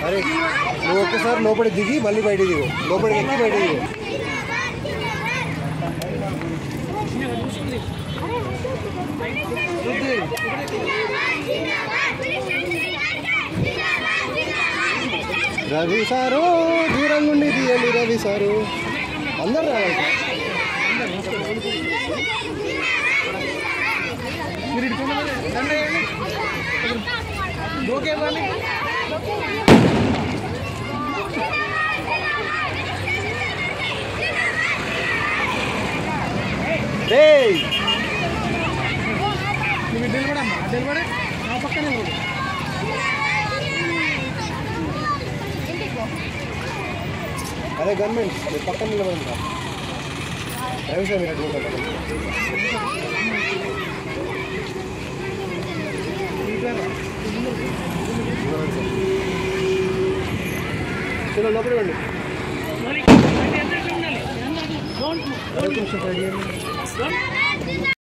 అరే నువ్వు ఒక్కసారి లోపలి దిగి మళ్ళీ బయట దిగు, లోపలికి ఎక్కి బయట దిగు. రవి సారు దూరం నుండి తీయండి, రవి సారు అందరు రావాలి. అదే గవర్నమెంట్ పక్కన నిలబడి రవి సార్ మీరు చలో లోపలికి రండి.